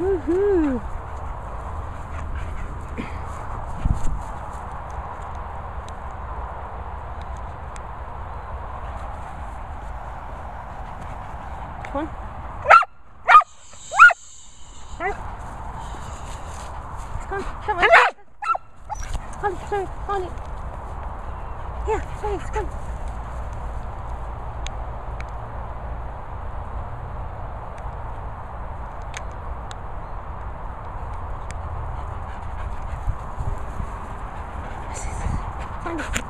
Woohoo! Come on. Come on, come on. Holly, sorry, Holly. Yeah, sorry, come on. Find it.